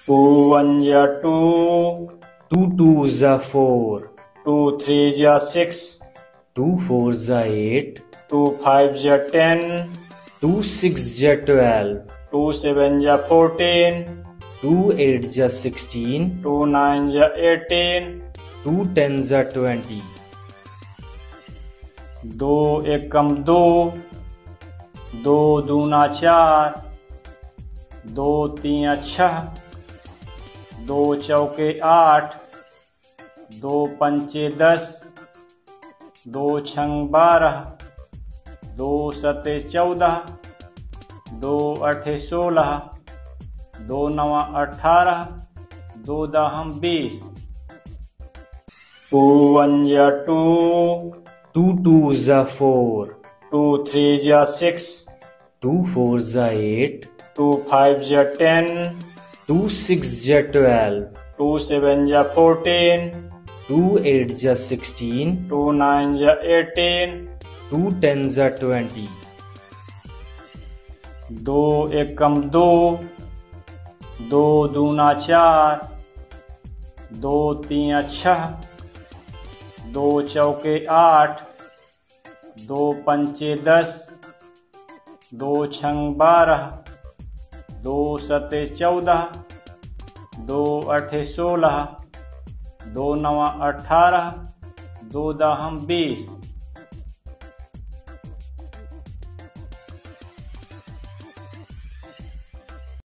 2 1 जा 2, 2 2 जा 4, 2 3 जा 6, 2 4 जा 8, 2 5 जा 10, 2 6 जा 12, 2 7 जा 14, 2 8 जा 16, 2 9 जा 18, 2 10 जा 20, 2 एकम 2, 2 दूना 4, 2 तीन 6, 2 चौके 8, 2 पंचे 10, 2 छंग 12, 2 सते 14, 2 अठे 16, 2 नवा 18, 2 दहम 20। 2 1 जा 2, 2 2 जा 4, 2 3 जा 6, 2 4 जा 8, 2 5 जा 10, 2 6 जा 12, 2 7 जा 14, 2 8 जा 16, 2 9 जा 18, 2 10 जा 20, 2 एकम 2, 2 दूना 4, 2 तीन 6, 2 चौके 8, 2 पंचे 10, 2 छंग 12, 2 सते 14, 2 अठे 16, 2 नवा 18, 2 दहम 20।